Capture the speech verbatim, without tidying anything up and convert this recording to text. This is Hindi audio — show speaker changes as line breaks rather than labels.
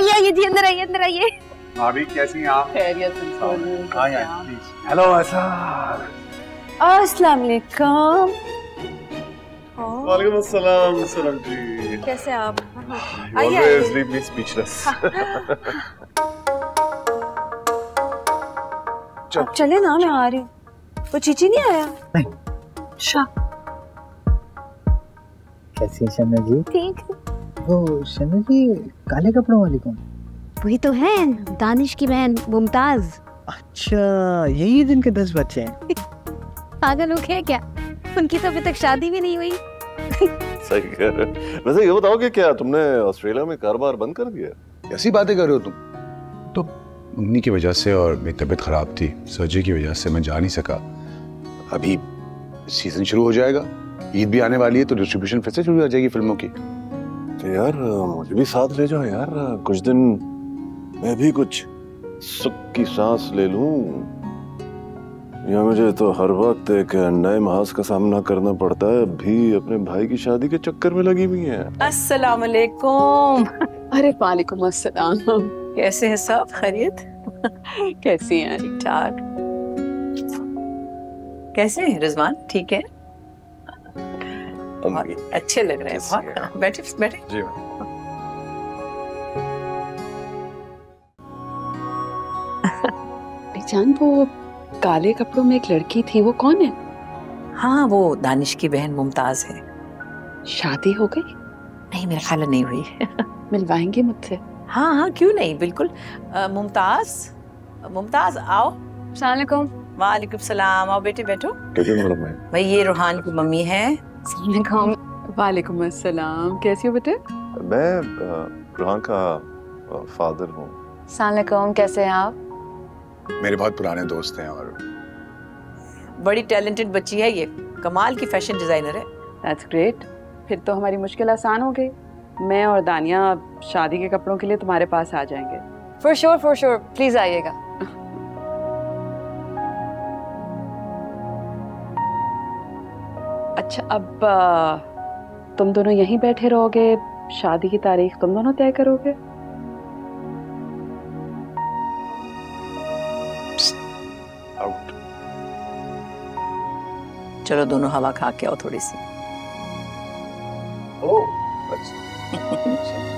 आइए आइए जी, अंदर आइए अंदर आइए।
भाभी कैसी हैं आप?
खैरियत से।
हेलो असद।
अस्सलाम वालेकुम।
वालेकुम अस्सलाम सनम जी।
कैसे आप?
आइए आइए। Leave me speechless.
आप चले ना, मैं आ रही हूँ। वो चीची नहीं आया?
नहीं।
शाह
कैसी है शन्ना जी?
ठीक।
वो शन्ना जी काले कपड़ों वाली कौन?
वही तो है, दानिश की बहन मुमताज।
अच्छा, यही जिनके दस बच्चे हैं।
पागल हो गया क्या? उनकी तो अभी तक शादी भी नहीं हुई।
सही कह रहे। वैसे ये बताओ कि क्या तुमने ऑस्ट्रेलिया में कारोबार बंद कर दिया?
कैसी बातें कर रहे हो तुम? तो मम्मी की वजह से और मेरी तबीयत खराब थी, सर्जरी की वजह से मैं जा नहीं सका। अभी सीजन शुरू हो जाएगा, ईद भी आने वाली है, तो डिस्ट्रीब्यूशन फिर से शुरू हो जाएगी फिल्मों की।
तो यार मुझे भी साथ ले जाओ यार, कुछ दिन मैं भी कुछ सुख की सांस ले लूं। या मुझे तो हर वक्त एक नए महाज का सामना करना पड़ता है, भी अपने भाई की शादी के चक्कर में लगी हुई है।
अस्सलाम वालेकुम। अरे वालेकुम अस्सलाम। कैसे हैं सब? खैरियत? कैसी हैं? ठीक ठाक। कैसे हैं रिजवान? ठीक है? अच्छे लग रहे हैं बहुत। बैठे बैठे।
जी
जान, वो काले कपड़ों में एक लड़की थी, वो कौन है?
हाँ, वो दानिश की बहन मुमताज है।
शादी हो गई?
नहीं, मेरा ख्याल नहीं हुई।
मिलवाएंगे मुझसे?
हाँ हाँ, क्यों नहीं, बिल्कुल। मुमताज, मुमताज आओ।
अस्सलाम वालेकुम।
वालेकुम सलाम। आओ बेटे, बैठो।
कैसे मैडम है?
भाई ये रूहान की मम्मी है।
वालेकुम अस्सलाम। कैसी हो बेटे?
मैं रूहान का फादर हूँ।
अस्सलाम वालेकुम, कैसे हैं आप?
मेरे बहुत पुराने दोस्त हैं और
बड़ी टैलेंटेड बच्ची है ये, कमाल की फैशन डिजाइनर है।
That's great। फिर तो हमारी मुश्किल आसान हो गई। मैं और दानिया शादी के कपड़ों के लिए तुम्हारे पास आ जाएंगे।
For sure for sure, please आइएगा।
अच्छा, अब आ, तुम दोनों यहीं बैठे रहोगे? शादी की तारीख तुम दोनों तय करोगे?
आउट।
चलो दोनों हवा खा के आओ थोड़ी सी।
ओह, अच्छा।